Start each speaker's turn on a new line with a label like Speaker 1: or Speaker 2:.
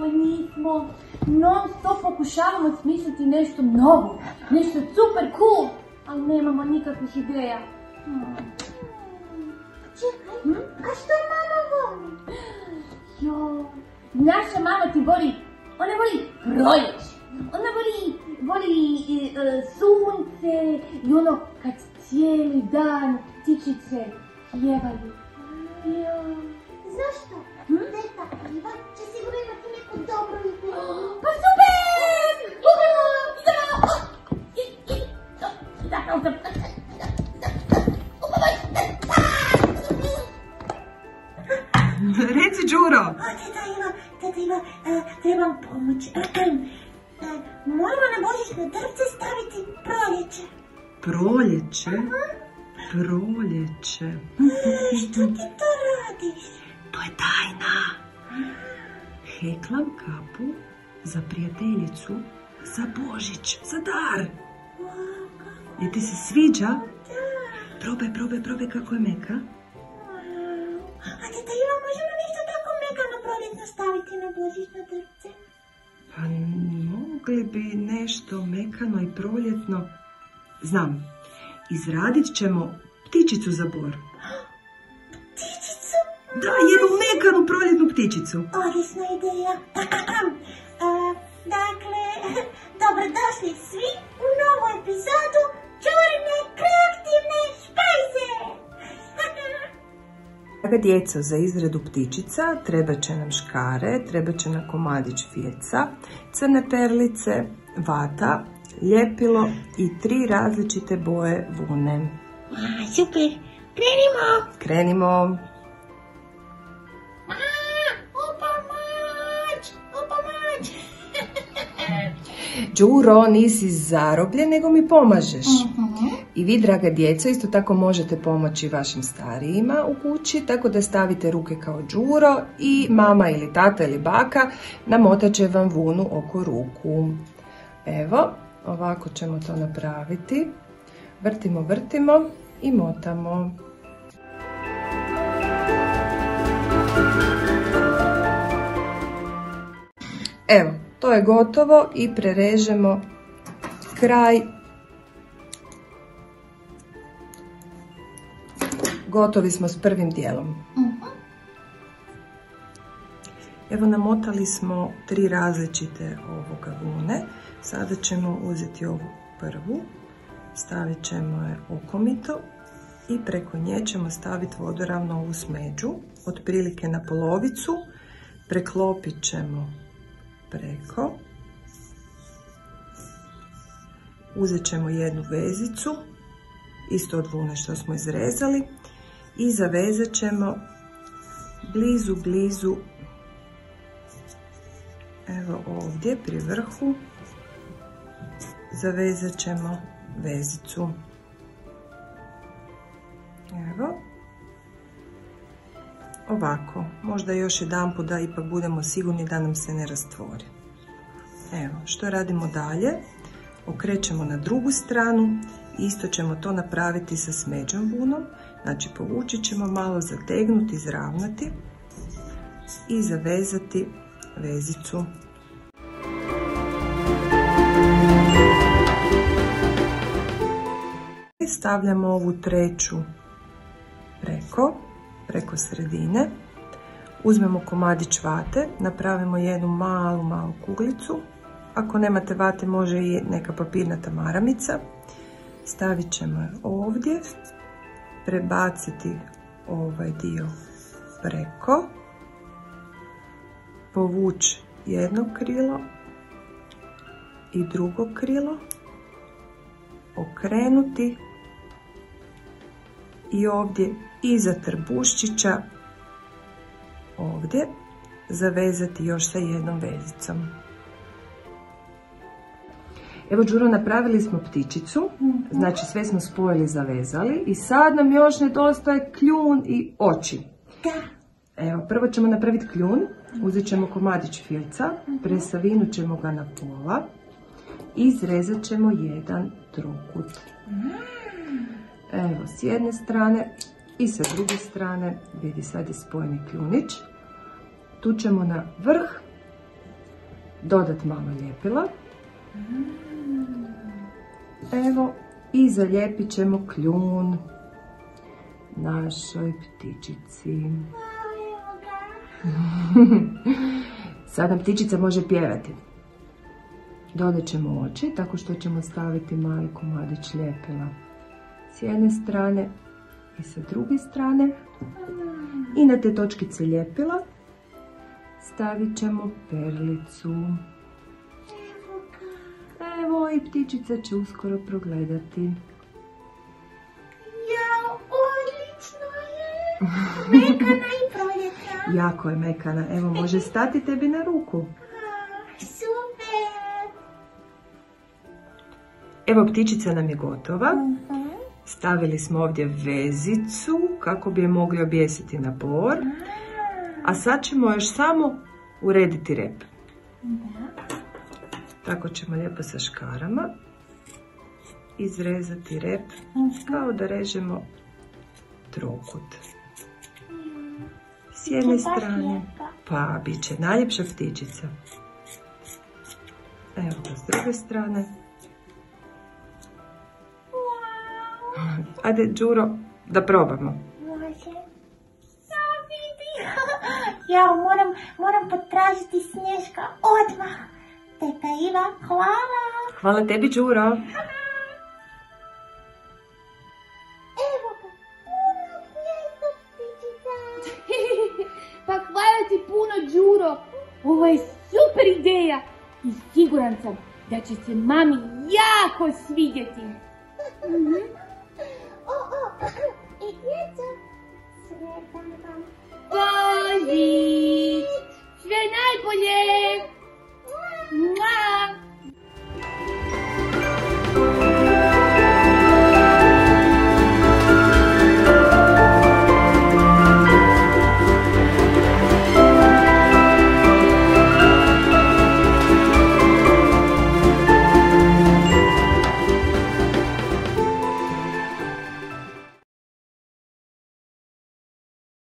Speaker 1: nismo. Non stop pokušavamo smisliti nešto novo, nešto super cool, ali nemamo nikakvih ideja.
Speaker 2: Čekaj, a što mama voli?
Speaker 1: Jo, naša mama ti voli, ona voli proljeće. Ona voli sunce i ono kad cijeli dan ptičice pjevaju.
Speaker 2: Zašto? Teta Iva će sigurno imati neku dobru ideju.
Speaker 1: Pa super!
Speaker 3: Reci, Đuro.
Speaker 2: Teta Iva, trebam pomoć. Moramo na božićno drvce staviti proljeće.
Speaker 3: Proljeće? Proljeće.
Speaker 2: Što ti to radiš?
Speaker 3: To je tajna. Heklam kapu za prijateljicu, za Božić, za dar. Jer ti se sviđa? Probaj kako je meka.
Speaker 2: A teta Iva, možemo nešto tako mekano proljetno staviti na božićno drvce?
Speaker 3: Pa mogli bi nešto mekano i proljetno. Znam, izradit ćemo ptičicu za bor.
Speaker 2: Ptičicu?
Speaker 3: Da, jednu mekanu proljetnu ptičicu.
Speaker 2: Odlična ideja. Dakle, dobrodošli svi u novu epizodu Đurine kreativne špajze.
Speaker 3: Draga djeco, za izradu ptičica trebat će nam škare, trebat će nam komadić filca, crne perlice, vata, ljepilo i 3 različite boje vune.
Speaker 2: Super, krenimo!
Speaker 3: Krenimo! Đuro, nisi zarobljen, nego mi pomažeš. I vi, draga djeco, isto tako možete pomoći vašim starijima u kući, tako da stavite ruke kao Đuro i mama ili tata ili baka namotat će vam vunu oko ruku. Evo, ovako ćemo to napraviti. Vrtimo i motamo. Evo, to je gotovo i prerežemo kraj. Gotovi smo s prvim dijelom. Evo, namotali smo 3 različite ovoga vune. Sada ćemo uzeti ovu prvu, stavit ćemo je okomito i preko nje ćemo staviti vodoravno ovu smeđu, otprilike na polovicu. Preklopit ćemo preko. Uzet ćemo jednu vezicu, isto od vune što smo izrezali, i zavezat ćemo blizu, evo ovdje pri vrhu, zavezat ćemo vezicu. Evo, ovako, možda još jedanput da ipak budemo sigurni da nam se ne rastvori. Evo, što radimo dalje? Okrećemo na drugu stranu, isto ćemo to napraviti sa smeđom vunom, znači povući ćemo malo, zategnuti, izravnati i zavezati vezicu. Stavljamo ovu treću preko sredine, uzmemo komadić vate, napravimo jednu malu kuglicu, ako nemate vate može i neka papirnata maramica, stavit ćemo je ovdje, prebaciti ovaj dio preko, povući jedno krilo i drugo krilo, okrenuti i ovdje iza trbuščića ovdje zavezati još sa jednom vezicom. Evo, Đuro, napravili smo ptičicu, znači sve smo spojili, zavezali i sad nam još nedostaje kljun i oči. Evo, prvo ćemo napraviti kljun, uzet ćemo komadić filca, presavinut ćemo ga na pola i izrezat ćemo jedan trokut. Evo, s jedne strane i sa druge strane, vidi, sad je spojeni kljunić. Tu ćemo na vrh dodati malo ljepila. Evo, i zalijepit ćemo kljun našoj ptičici. Sada ptičica može pjevati. Dodat ćemo oči tako što ćemo staviti mali komadić ljepila s jedne strane i sa druge strane. I na te točkice ljepila stavit ćemo perlicu. Evo, i ptičica će uskoro progledati.
Speaker 2: Ja, odlično je! Mekana i proljetna.
Speaker 3: Jako je mekana. Evo, može stati tebi na ruku.
Speaker 2: Super!
Speaker 3: Evo, ptičica nam je gotova. Stavili smo ovdje vezicu kako bi je mogli objesiti na bor. A sad ćemo još samo urediti rep. Tako ćemo lijepo sa škarama izrezati rep kao da režemo trokut. S jedne strane, pa bit će najljepša ptičica. Evo ga s druge strane. Ajde, Đuro, da probamo.
Speaker 2: Može. Ja vidi. Ja moram potražiti Snješka odmah. Teta Iva, hvala.
Speaker 3: Hvala tebi, Đuro.
Speaker 2: Evo ga, puno gnjezdo ptičica.
Speaker 1: Pa hvala ti puno, Đuro. Ovo je super ideja. I siguran sam da će se mami jako svidjeti.
Speaker 2: I djeca, sretan vam.
Speaker 1: Pa